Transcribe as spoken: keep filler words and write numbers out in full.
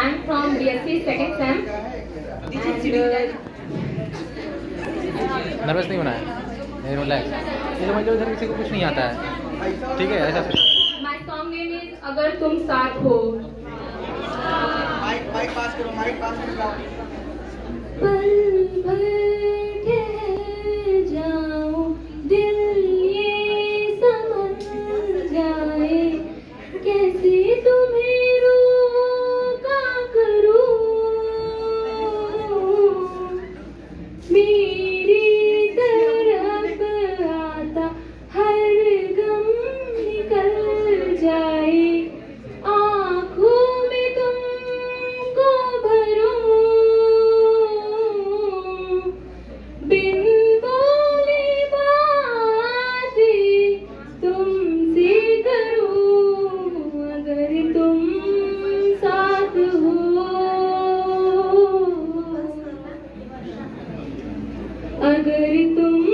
I am from B S C second sem. Nervous नहीं होना है, नहीं रिलैक्स। ये समझ लो इधर किसी को कुछ नहीं आता है, ठीक है? ऐसा My song name is अगर तुम साथ हो। माइक माइक पास करो, माइक पास करो। पल भर ठहर जाओ, दिल ये समझ जाए, कैसे तुम्हें रोका करूं, मेरी तरफ आता हर गम निकल जाए, आँखों में तुमको भरूं, बिन बोले बातें तुमसे करूं, अगर तुम साथ हो, अगर तुम